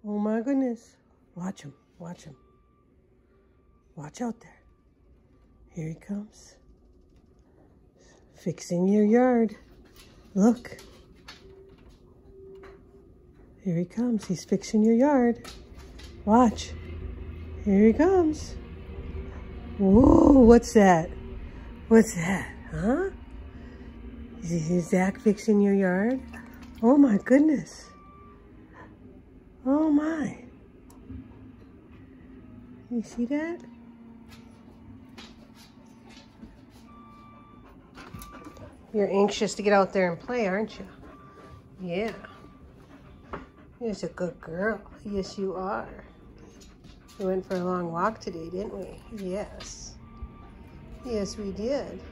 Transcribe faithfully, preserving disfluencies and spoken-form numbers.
Oh my goodness. Watch him. Watch him. Watch out there. Here he comes. Fixing your yard. Look. Here he comes. He's fixing your yard. Watch. Here he comes. Whoa, what's that? What's that? Huh? Is Zach fixing your yard? Oh my goodness. Oh my. You see that? You're anxious to get out there and play, aren't you? Yeah. You're a good girl. Yes, you are. We went for a long walk today, didn't we? Yes. Yes, we did.